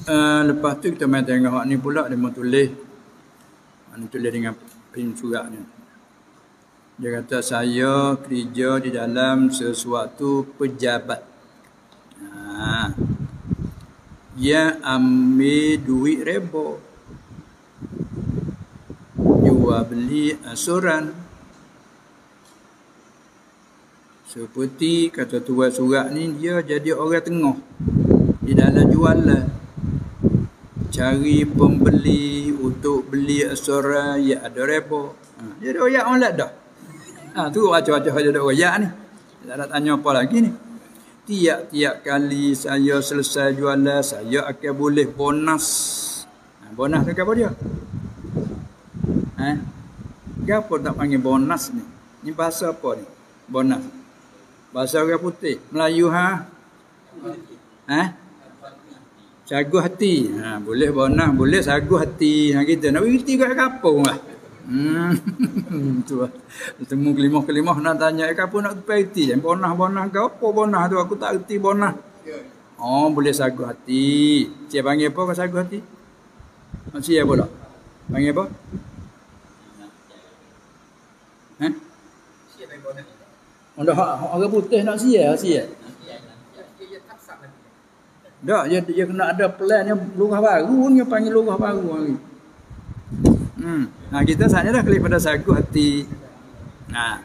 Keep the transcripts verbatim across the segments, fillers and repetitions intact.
Uh, lepas tu kita main tengok ni pula dia mau tulis. Ni tulis dengan pin surat ni. Dia kata saya kerja di dalam sesuatu pejabat. Ha. Dia ambil duit reba. Jual beli asuran. Seperti kata tuan surat ni dia jadi orang tengah di dalam jualan. Cari pembeli untuk beli asuran yang ada reba. Ha. Dia ada royak orang dah. Ha, tu baca-baca dia ada royak ni. Tak nak tanya apa lagi ni. Tiap-tiap kali saya selesai jualan, saya akan boleh bonus. Ha, bonus tu apa dia? Ha? Kenapa tak panggil bonus ni? Ni bahasa apa ni? Bonus. Bahasa orang putih. Melayu ha? Ha? Sagu hati. Ha, boleh bonus, boleh sagu hati. Ha, kita nak berhenti kat kampung lah. Hmm, tu lah. Temu kelimah-kelimah nak tanya, eh, apa nak pergi? Bonah-bonah ke apa bonah tu? Aku tak erti bonah. Oh, boleh sagu hati. Siapa panggil apa kau sagu hati? Siapa pula? Panggil apa? Ha? Siapa panggil bonah? Oh, orang putih nak siap, siap. Tak, dia, dia kena ada plan yang lurah baru, dia panggil lurah baru hari. Hmm. Nah, kita saja dah klik pada sagu hati. Nah.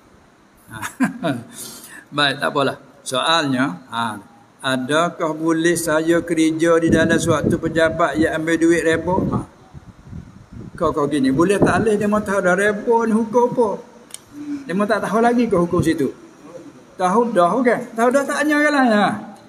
Baik, tak apalah. Soalnya, ha, adakah boleh saya kerja di dalam suatu pejabat yang ambil duit reba? Ha. Kau-kau gini, boleh tak boleh dia mahu tahu dah reba ni hukum apa? Dia mahu tak tahu lagi ke hukum situ? Tahu dah, okey. Tahu dah tak tanya lah ya.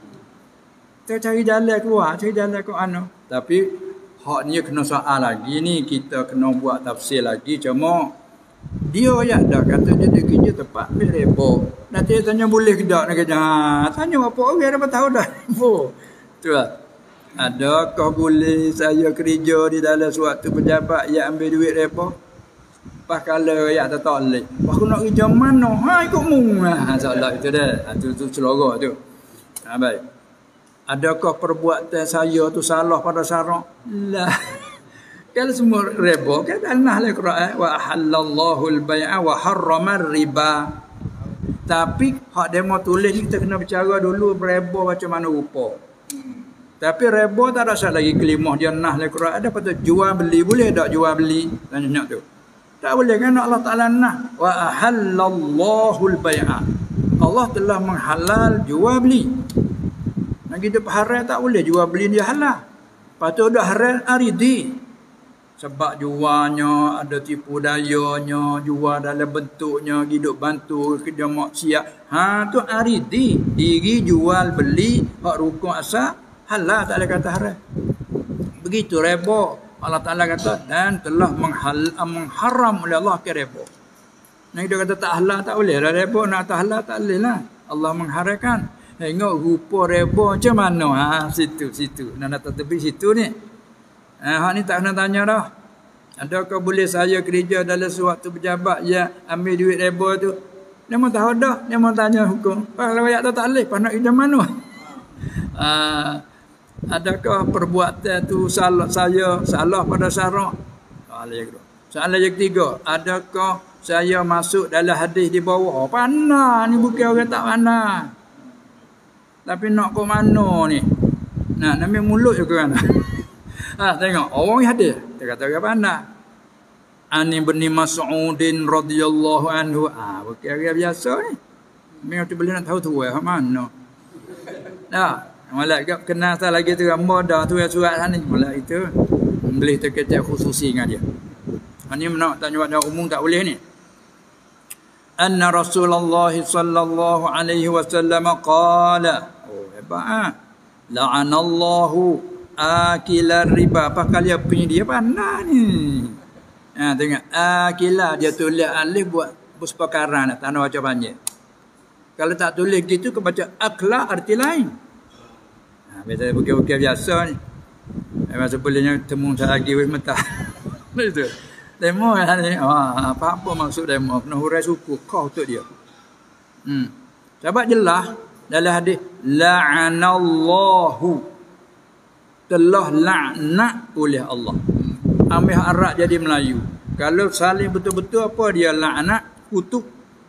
Kita cari jalan keluar, cari jalan ke mana. Tapi hak ni kena soal lagi ni, kita kena buat tafsir lagi. Cuma dia ya dah kata dia ada kerja tempat ambil reba. Nanti dia tanya boleh ke tak nak kerja. Ha, tanya apa orang dapat tahu dah reba. Tu lah. Adakah boleh saya kerja di dalam suatu pejabat yang ambil duit reba? Pas kala ya tak boleh. Pas aku nak kerja mana? Ha ikut mu. Ha soalan itu dah. Ha, tu tu celaka tu. Ha baik. Adakah perbuatan saya tu salah pada syarak? Lah. Kalau semua reba kan Allah le Quran wa halallahu al-bai'a wa harrama riba. Tapi hak demo tulis kita kena bicara dulu reba macam mana rupa. Tapi reba tak ada syarat lagi kelimah dia nah le Quran ada patut jual beli boleh tak jual beli? Tanya tu. Tak boleh kan Allah Taala nah wa halallahu al-bai'a. Allah telah menghalal jual beli. Nak hidup haram tak boleh jual beli dia halal. Patut dah haram aridi. Sebab jualnya ada tipu dayanya, jual dalam bentuknya hidup bantu kerja maksiat. Ha tu aridi. Diri jual beli hak rukun asal halal tak ada kata haram. Begitu reba. Allah Taala kata dan telah menghal, mengharam oleh Allah ke reba. Nak dia kata tak halal tak boleh. Reba nak tak halal tak boleh lah. Allah mengharamkan. Tengok rupa reba macam mana. Ha, situ, situ. Nak datang tepi situ ni. Ha, hak ni tak kena tanya dah. Adakah boleh saya kerja dalam suatu pejabat yang ambil duit reba tu? Dia mahu tahu dah. Dia mahu tanya hukum. Kalau ayat tu tak boleh. Pas nak kerja mana? Ha, adakah perbuatan tu salah saya salah pada syarak? Soalan yang ketiga. Adakah saya masuk dalam hadis di bawah? Oh, pandai ni bukan orang tak pandai. Tapi nak ke mana ni? Nah, nama mulut je ke mana? Ha, tengok. Orang hadis. Dia kata apa anda? Ani bin Mas'udin radhiyallahu anhu. Ah, bukan orang biasa ni. Memang tu boleh nak tahu tu eh, mana? Nah, malah gap kenal tak lagi tu gambar dah tu yang surat sana. Malah itu boleh terkecek khususi dengan dia. Ini nak tanya pada umum tak boleh ni. Anna Rasulullah sallallahu alaihi wasallam qala. Oh, hebat ah. La'anallahu akilar riba. Apa kali apa ni dia pandai ni. Ha tengok akila dia tulis alif buat puspakarana tak nak baca panjang. Kalau tak tulis gitu kau baca akla arti lain. Ha biasa bukan-bukan biasa ni. Masa bolehnya temu saya lagi wis mentah. Itu. Demo ni, ah, apa-apa maksud demo, kena hurai suku kau untuk dia. Hmm. Sebab jelas dalam hadis la'anallahu telah laknat oleh Allah. Ambil Arab jadi Melayu. Kalau saling betul-betul apa dia laknat, kutuk.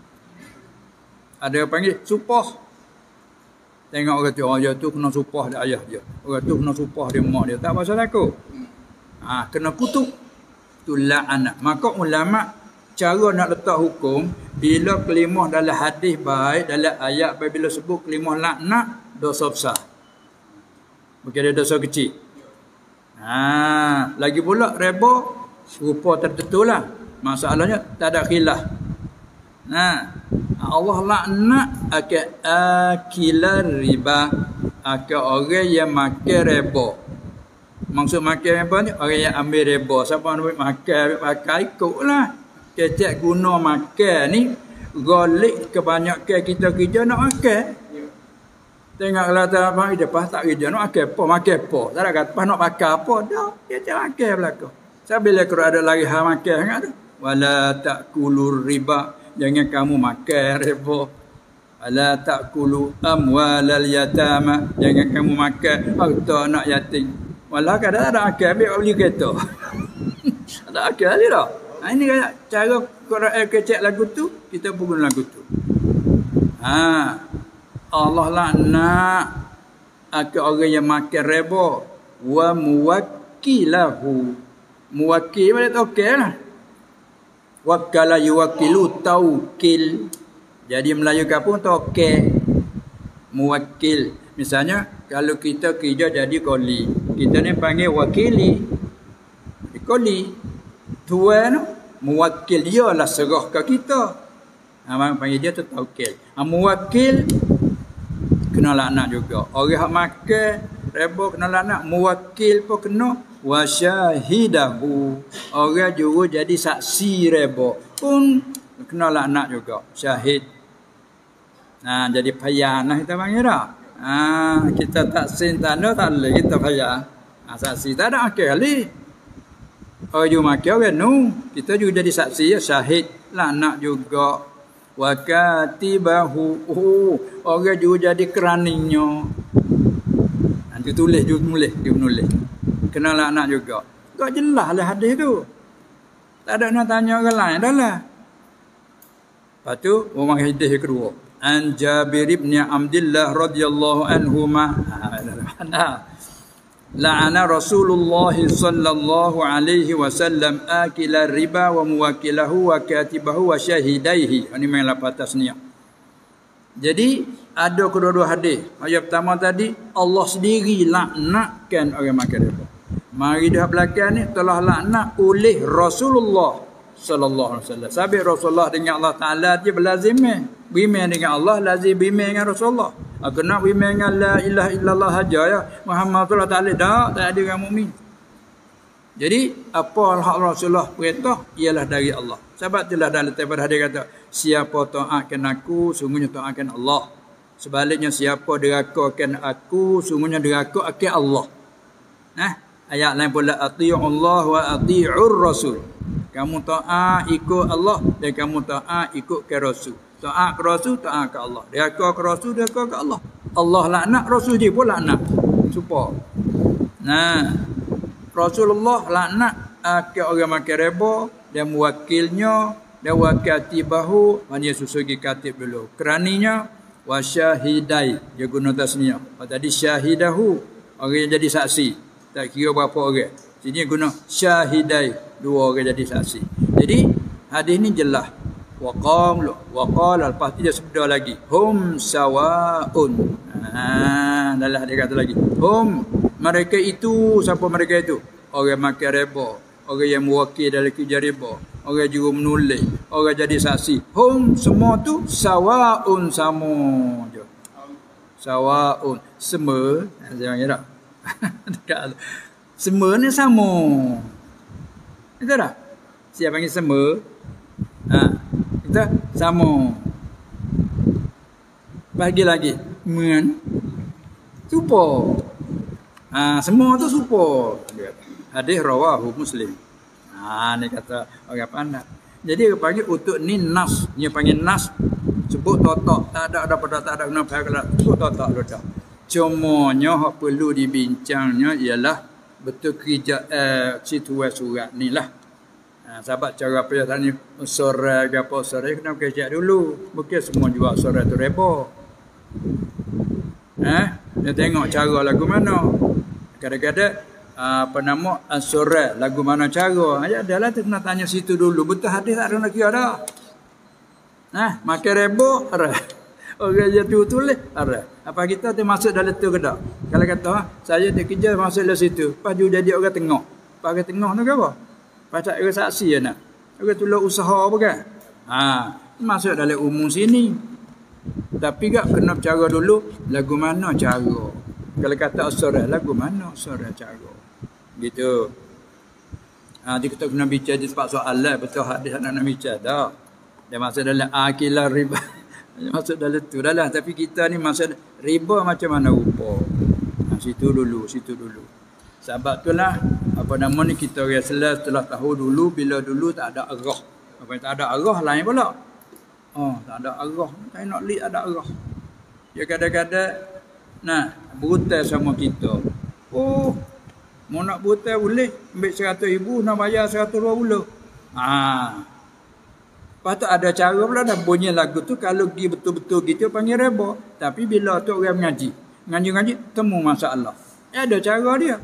Ada yang panggil supah. Tengok orang tu, oh dia tu kena supah dia ayah dia. Orang tu kena supah dia mak dia. Tak pasal aku. Ha, kena kutuk. Tu laknat. Maka ulama cara nak letak hukum, bila kelimah dalam hadis baik, dalam ayat baik, bila sebut kelimah laknat, dosa besar. Bukan ada dosa kecil. Ha, lagi pula reba serupa tertentu lah. Masalahnya tak ada khilaf. Nah, Allah laknat akan akilar riba, akan orang yang makan reba. Maksud makan reba ni orang yang ambil reba. Siapa nak makan, pakai ikutlah. Kecek guna makan ni, golik kebanyakan kita kerja nak makan. Tengok kalau tak apa, lepas tak kerja nak makan apa, makan apa. Tak ada kata nak makan apa, dah. Dia cak makan belakang. Saya bila kalau ada lagi hal makan, sangat tu. Wala ta'kulur riba. Jangan kamu makan riba. Wala ta'kulu amwalal yatama. Jangan kamu makan harta anak yatim. Walau kadang ada makan, ambil beli kereta. Ada makan lagi dah. Ha, ini kayak cara Quran kecek lagu tu, kita pun guna lagu tu. Ha, Allah laknat akan orang yang makan riba wa muwakkilahu. Muwakkil mana tokil lah. Wakkala yuwakkilu taukil. Jadi Melayu kapung tokil. Muwakkil. Misalnya kalau kita kerja jadi koli, kita ni panggil wakili. Koli. Tuan muwakil dia lah serah ke kita. Abang panggil dia tu taukil. Ha, muwakil kena laknat juga. Orang hak makan riba kena laknat, muwakil pun kena, wa syahidahu. Orang juru jadi saksi riba pun kena laknat juga. Syahid. Nah, jadi payah nah kita panggil dah. Ha, kita tak sin tanda tak boleh kita payah. Ha, saksi tak ada akhir kali. Orang juga makan orang nu, kita juga jadi saksi ya, syahid, laknat juga. Wa katibahu, oh, orang juga jadi keraninya. Nanti tulis juga tulis, dia menulis. Kena laknat juga. Tak jelas lah hadis tu. Tak ada nak tanya orang lain dah lah. Lepas tu, orang hadis yang kedua. An Jabir ibn Abdullah radhiyallahu anhuma. Ha, la'ana Rasulullah sallallahu alaihi wasallam akila riba wa muwakilahu wa katibahu wa syahidaihi. Ini memang lapan tasniah. Jadi ada kedua-dua hadis. Ayat pertama tadi Allah sendiri laknatkan orang makan riba. Mari dah belakang ni telah laknat oleh Rasulullah sallallahu alaihi wasallam. Sabit Rasulullah dengan Allah Taala dia berlazimah. Beriman dengan Allah lazim beriman dengan Rasulullah. Aku nak beriman dengan la ilaha illallah saja ya. Muhammad Rasulullah tak tak tak ada orang mukmin. Jadi apa hak Rasulullah perintah ialah dari Allah. Sebab itulah dalam tafsir hadis kata siapa taatkan aku sungguhnya taatkan Allah. Sebaliknya siapa derakakan aku sungguhnya deraka akan Allah. Nah, ayat lain pula atii'ullah wa atii'ur rasul. Kamu taat ikut Allah dan kamu taat ikut ke Rasul. Taat ke Rasul, taat ke Allah. Deraka ke Rasul, deraka ke Allah. Allah laknat, Rasul dia pun laknat. Supaya. Nah, Rasulullah laknat ke orang makan riba dan mewakilnya dan wakatibahu, mana susugi katib dulu. Keraninya wa syahidai, dia guna tasniah. Tadi syahidahu, orang yang jadi saksi. Tak kira berapa orang. Sini guna syahidai, dua orang jadi saksi. Jadi hadis ni jelas. Waqam waqala lepas tu dia sebut lagi. Hum sawaun. Ha, dalam dia kata lagi. Hum, mereka itu, siapa mereka itu? Orang makan riba, orang yang mewakil dalam kerja riba, orang juru menulis, orang jadi saksi. Hum semua tu sawaun, sama je. Sawaun, sama. Saya panggil tak? Dekat semua ni sama. Itu dah. Siapa panggil semua? Ha, kita sama. Bagi lagi men supo. Ha, semua tu supo. Hadis rawahu Muslim. Ha, ni kata orang pandai. Jadi dia panggil untuk ni nas. Dia panggil nas. Sebut totok. Tak ada ada pada tak ada guna pakai sebut totok dah. Cumanya hak perlu dibincangnya ialah betul kerja eh, situasi surat ni lah. Ha, sebab cara perjalanan ni surat ke apa surat kena kerja dulu. Bukan semua jual surat tu reba. Eh, dia tengok cara lagu mana. Kadang-kadang apa nama surat lagu mana cara. Ya adalah tu kena tanya situ dulu. Betul hadis tak ada nak kira dah. Nah, makan reba arah. Orang dia tu tulis arah. Apa kita tu masuk dalam tu ke tak? Kalau kata ha, saya dia kerja masuk dalam situ. Lepas dia jadi orang tengah. Lepas orang tengah tu ke apa? Pasal orang saksi ya nak. Orang tolong usaha apa kan? Ha, masuk dalam umum sini. Tapi gak kena cara dulu lagu mana cara. Kalau kata surat lagu mana surat cara. Gitu. Ha, dia kita kena bicara di sebab soalan betul hadis nak nak bicara dah. Dia masuk dalam akilah riba. Dia masuk dalam tu dah lah. Tapi kita ni masuk riba macam mana rupa. Ha, situ dulu, situ dulu. Sebab tu lah apa nama ni kita rasa setelah tahu dulu bila dulu tak ada arah. Apa yang tak ada arah lain pula. Oh, tak ada arah. Tak nak lihat ada arah. Dia kadang-kadang nah, berhutang sama kita. Oh, mau nak berhutang boleh. Ambil seratus ribu nak bayar seratus dua puluh. Ah. Lepas tu ada cara pula dah bunyi lagu tu kalau dia betul-betul gitu panggil reba. Tapi bila tu orang mengaji, ngaji-ngaji temu masalah. Ya ada cara dia.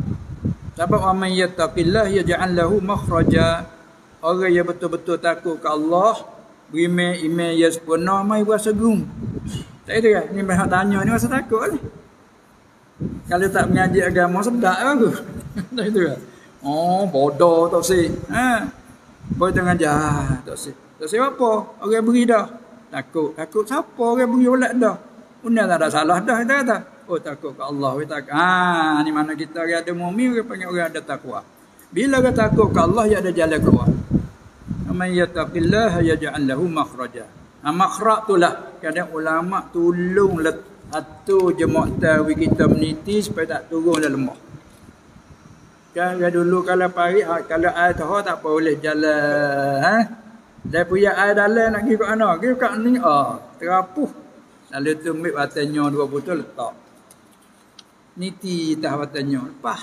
Sebab man yattaqillah yaj'al lahu makhraja. Orang yang betul-betul takut ke Allah, beriman-iman yang sempurna mai buat segum. Tak itu kan? Ni banyak tanya ni masa takut ni. Kalau tak mengaji agama sedap aku. Tak itu kan? Oh, bodoh tak sih. Ha. Boy tengah jah tak sih. Tak sih apa? Orang beri dah. Takut. Takut siapa orang beri oleh dah. Punya tak ada salah dah kita kata. Oh takut ke Allah. Tak. Ah, ni mana kita orang ada mukmin orang panggil orang ada takwa. Bila orang takut ke Allah ya ada jalan keluar. Man yattaqillah yaj'al lahu makhraja. Ah makhraj itulah kadang ulama tolong let atu jemaah tawi kita meniti supaya tak turun dalam lemah. Kan dulu kalau pari kalau air tahu tak boleh jalan ha. Dia punya air dalam nak pergi ke mana? Pergi kat ni ah terapuh. Lalu tu ambil batanya dua botol letak. Niti tah batanya lepas.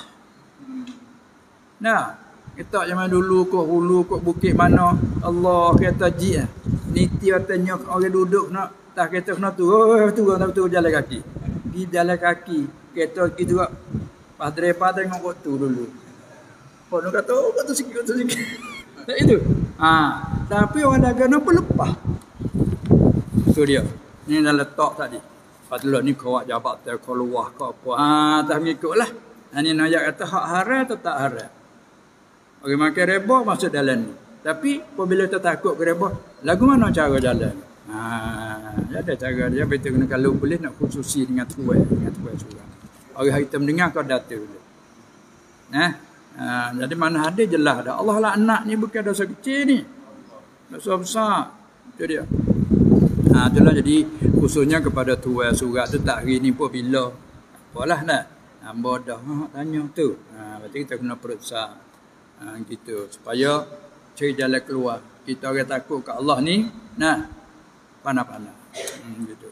Nah, kita zaman dulu kok hulu kok bukit mana Allah kata ji ah. Niti batanya orang duduk nak tak kereta kena tu. Oh, turun tak turun jalan kaki. Pergi jalan kaki. Kereta pergi juga. Pas driver tengok kok tu dulu. Kok nak kata oh kata sikit kata sikit. Tak itu. Ha, tapi orang dagang apa lepas. Tu dia. Ni dah letak tadi. Patut ni kau jabat tak keluar ke apa. Ha, tak mengikutlah. Ha, ni nak kata hak haram atau tak haram. Orang makan reba masuk dalam ni. Tapi apabila kita takut ke reba, lagu mana cara jalan? Ha, ada cara dia betul kena kalau boleh nak khususi dengan tuai, dengan tuai surah. Orang kita mendengar kau data dulu. Nah, ha, jadi mana ada jelas dah. Allah lah anak ni bukan dosa kecil ni. Dosa besar. Itu dia. Ha, itulah jadi khususnya kepada tuai surat tu tak hari ni pun bila. Apalah nak. Hamba dah ha, tanya tu. Ha, berarti kita kena periksa. Ha, gitu supaya cari jalan keluar. Kita orang takut ke Allah ni, nah, panah-panah. Hmm, gitu.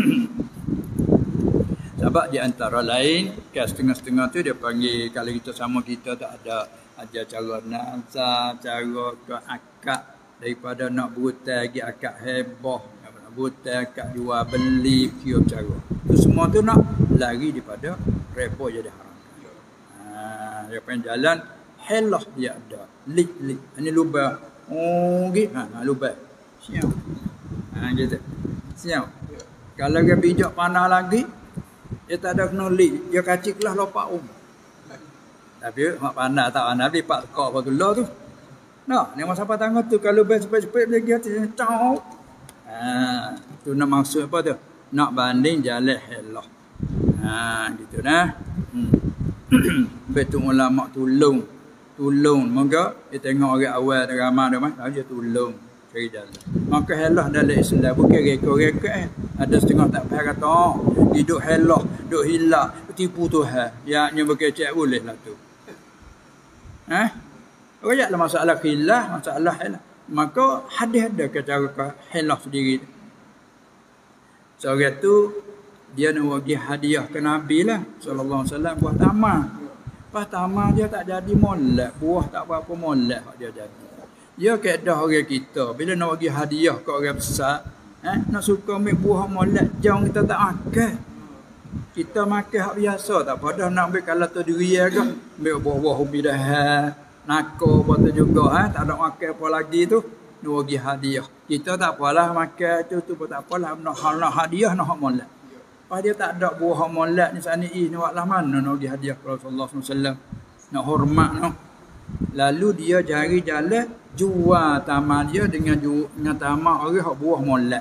Sebab di antara lain, ke setengah-setengah tu dia panggil kalau kita sama kita tak ada ajar cara nasa, cara ke akad daripada nak berhutang lagi akad hebah, nak berhutang akad jual beli, kira cara. Itu semua tu nak lari daripada repot jadi haram. Ha, dia panggil jalan helah dia ada. Lik lik. Ini lubang. Oh, gitu. Ha, lubang. Siap. Ha, gitu. Siap. Kalau dia bijak panah lagi, dia tak ada kena lik. Dia kaciklah lopak um. Tapi mak panah tak panah dia pak tekak apa tu lah tu. Nah, ni masa apa tangan tu kalau best cepet dia hati cau. Ha, tu nak maksud apa tu? Nak banding jalan helah. Ha, gitu nah. Hmm. Betul ulama tolong tolong moga dia tengok orang awal dan ramai dah mah dia tolong cari jalan. Maka helah dalam Islam bukan reka-reka eh. Ada setengah tak faham kata oh, hidup helah, duk hilak, tipu Tuhan. Yaknya berkecek boleh lah tu. Eh? Rakyatlah masalah khilaf, masalah helah. Maka hadis ada ke cara helah sendiri. Seorang tu dia nak bagi hadiah ke Nabi lah sallallahu alaihi wasallam buah tamar. Pas tamar dia tak jadi molek, buah tak berapa molek dia jadi. Dia kaedah orang kita bila nak bagi hadiah ke orang besar, eh nak suka ambil buah molek, jauh kita tak makan. Kita makan hak biasa tak pada nak ambil kalau tu diri ke, ambil buah-buah ubi dah, nako betul juga ha, tak ada makan apa lagi tu, nak bagi hadiah. Kita tak apalah makan tu tu pun tak apalah, nak nak hadiah nak hak molek. Pas dia tak ada buah hak molek ni sana ni nak lah mana nak bagi hadiah kepada Rasulullah sallallahu alaihi wasallam. Nak hormat no. Lalu dia cari jalan jual tamar dia dengan ju, dengan tamar orang hak buah molek.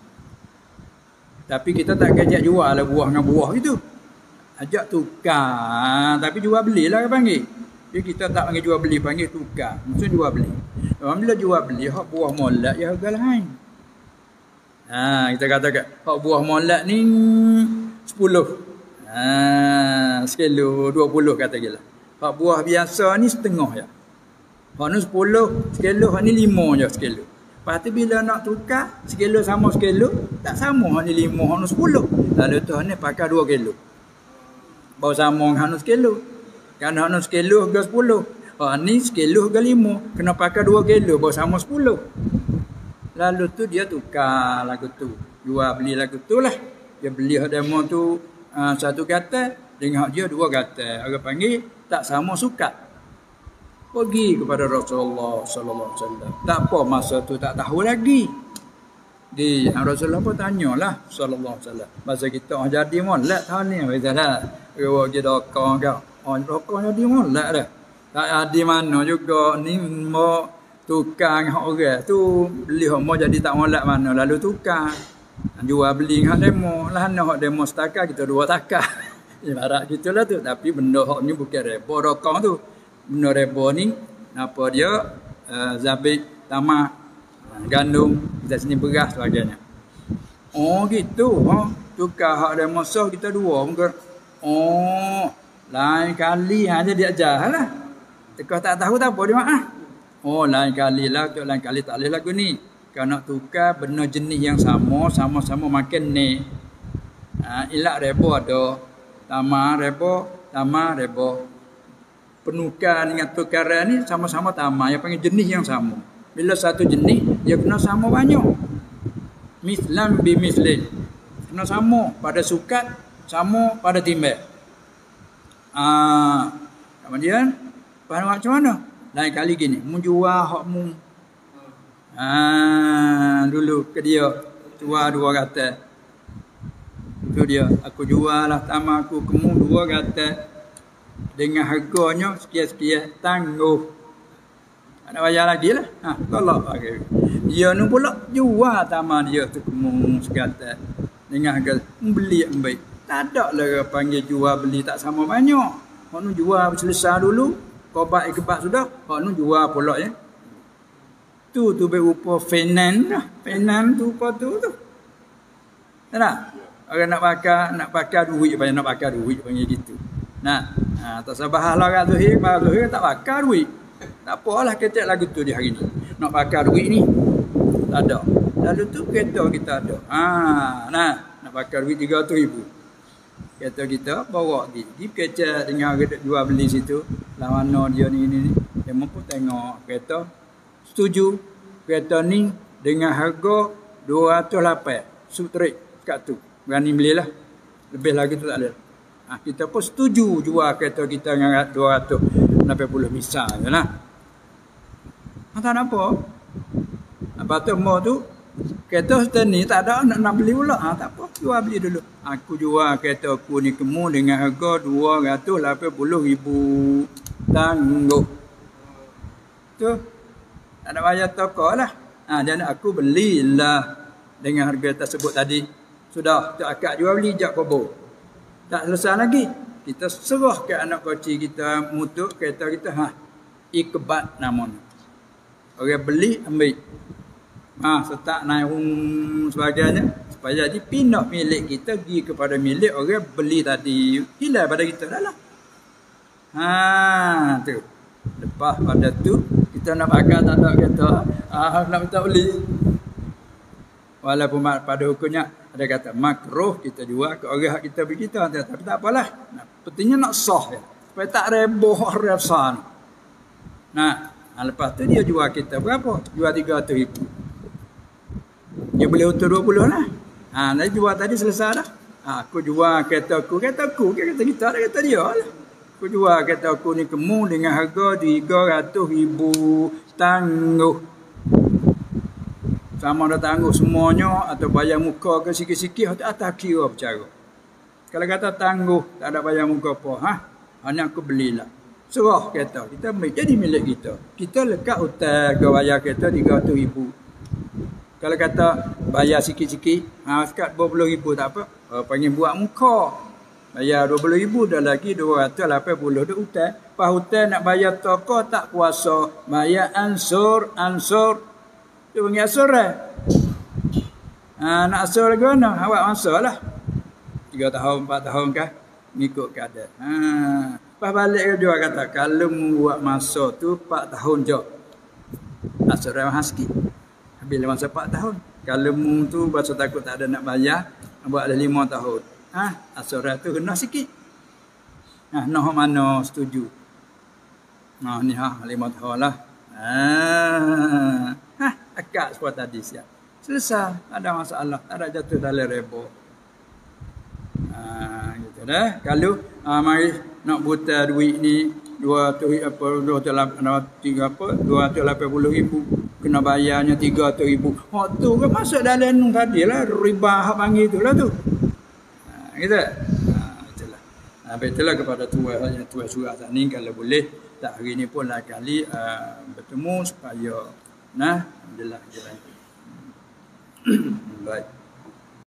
Tapi kita tak ajak jual lah buah dengan buah itu. Ajak tukar. Tapi jual belilah panggil. Jadi kita tak panggil jual beli, panggil tukar. Maksud jual beli. Bila jual beli, hak buah molek ya harga lain. Ha, kita katakan, hak buah molek ni sepuluh. Ha, sekilo dua puluh kata gila. Hak buah biasa ni setengah ya. Hak ni sepuluh, sekilo, hak ni lima je sekilo. Lepas tu bila nak tukar, sekilo sama sekilo, tak sama hak ni lima, hak ni sepuluh. Lalu tu hak ni pakai dua kilo. Baru sama hak ni sekilo. Kan hak ni sekilo harga sepuluh. Hak ni sekilo harga lima. Kena pakai dua kilo, baru sama sepuluh. Lalu tu dia tukar lagu tu. Jual beli lagu tu lah. Dia beli hak demo tu uh, satu kata, dengan hak dia dua kata. Orang panggil tak sama sukat. Pergi kepada Rasulullah sallallahu alaihi wasallam. Tak apa masa tu tak tahu lagi. Di Rasulullah pun tanyalah sallallahu alaihi wasallam. Masa kita orang jadi molek tahun ni bezalah. Orang dia dokong kau. Orang dokong jadi molek dah. Tak ada mana juga ni mau tukar dengan orang tu beli hak mau jadi tak molek mana lalu tukar. Jual beli dengan demo. Lah nak hak demo setakat kita dua takar. Ibarat gitulah tu, tapi benda hak ni bukan rebo dokong tu. Benda rebo ni apa dia uh, zabit, tamar, uh, gandum, kita sini beras sebagainya. Oh gitu, ha. Tukar hak dan masa kita dua mungkin. Oh, lain kali aja dia ajarlah. Tekah tak tahu tak apa dia maaf. Oh, lain kali lah, tu lain kali tak boleh lagu ni. Kalau nak tukar benda jenis yang sama, sama-sama makan ni. Ha, ilak rebo ada. Tamar rebo, tamar rebo. Penukar dengan tukaran ni sama-sama tamar, yang panggil jenis yang sama. Bila satu jenis, dia kena sama banyak. Mislan bi mislin. Kena sama pada sukat, sama pada timbang. Ah, kemudian pada macam mana? Lain kali gini, menjual hakmu. Ah, dulu ke dia jual dua kata. Tu dia, aku jual lah tamar aku kemu dua kata. Dengan harganya sekian-sekian tangguh. Nak bayar lagi lah. Ha, tolak lagi. Dia ni pula jual tamar dia tu kemu sekata. Dengan harga beli ambil. Tak ada lah panggil jual beli tak sama banyak. Hak ni jual selesai dulu. Kobat ikebat sudah. Hak ni jual pula ya. Tu tu berupa finan dah. Finan tu apa tu tu. Tak? Orang nak pakai nak pakai duit banyak nak pakai duit panggil gitu. Nah, ha, tak sabar lah kat Zuhir, Pak Zuhir tak pakai duit. Tak apalah kecek lagu tu di hari ni. Nak pakai duit ni. Tak ada. Lalu tu kereta kita ada. Ha, nah, nak pakai duit tiga ratus ribu. Kereta kita bawa pergi. Pergi kecek dengan jual beli situ. Lah mana dia ni ni. Dia mampu tengok kereta. Setuju. Kereta ni dengan harga dua ratus lapan. Sutrik kat tu. Berani belilah. Lebih lagi tu tak ada. Ha, kita pun setuju jual kereta kita dengan dua ratus lapan puluh misalnya lah. Ha, tak ada apa. Lepas tu mau tu kereta setelah ni tak ada nak, nak beli pula. Ha, tak apa. Jual beli dulu. Aku jual kereta aku ni kemu dengan harga dua ratus lapan puluh ribu. Tangguh. Tu. Tak ada bayar toko lah. Ha, dan aku belilah dengan harga tersebut tadi. Sudah. Tu akak jual beli jak kubur. Tak selesai lagi. Kita serah ke anak kecil kita mutuk kereta kita. Ha, ikbat namanya. Orang beli ambil. Ha, setak naik um, sebagainya. Supaya jadi pindah milik kita pergi kepada milik orang beli tadi. Hilang pada kita dah lah. Ha, tu. Lepas pada tu kita nak pakai tak ada kereta. Ah, nak minta beli. Walaupun pada hukumnya Ada kata makruh kita jual ke orang kita bagi kita, tapi tak apalah. Nah, pentingnya nak sah ya. Supaya tak reboh rasa. Nah, lepas tu dia jual kita berapa? Jual tiga ratus ribu. Dia boleh utur dua puluh lah. Ha, dia jual tadi selesai dah. Ha, aku jual kereta aku, kereta aku, kereta kita, kereta dia lah. Aku jual kereta aku ni kemu dengan harga tiga ratus ribu, tangguh. Sama ada tangguh semuanya atau bayar muka ke sikit-sikit atau atas kira bercara. Kalau kata tangguh tak ada bayar muka apa, ha? Hanya aku belilah. Serah kereta, kita jadi milik kita. Kita lekat hutang ke bayar kereta tiga ratus ribu. Kalau kata bayar sikit-sikit, ha, sekat dua puluh ribu tak apa, oh, panggil buat muka. Bayar dua puluh ribu dah lagi dua ratus lapan puluh dah hutang. Pas hutang nak bayar toko tak kuasa, bayar ansur, ansur. Dia panggil asur lah. Ha, nak asur lagi mana? Awak asur lah. Tiga tahun, empat tahun kah? Ngikut keadaan. Ha. Lepas balik ke jual kata, kalau buat masa tu empat tahun je. Asur yang mahal sikit. Habis masa empat tahun. Kalau mu tu bahasa takut tak ada nak bayar, buat ada lima tahun. Ha, asur tu kena sikit. Ha, noh mana setuju. Nah, ni ha, lima tahun lah. Ha. Ha, akak semua tadi siap. Selesai, tak ada masalah, tak ada jatuh dalam rebo. Ha, gitu dah. Kalau ha, mari nak buta duit ni dua ratus apa dua ratus tiga apa dua ratus lapan puluh ribu kena bayarnya tiga ratus ribu. Hak tu kan masuk dalam nun tadilah riba hak panggil itulah tu. Ha, gitu. Ha, itulah. Ha, itulah kepada tuan yang tuan surah ni kalau boleh tak hari ni pun lah kali uh, bertemu supaya nah alhamdulillah jalan. Baik.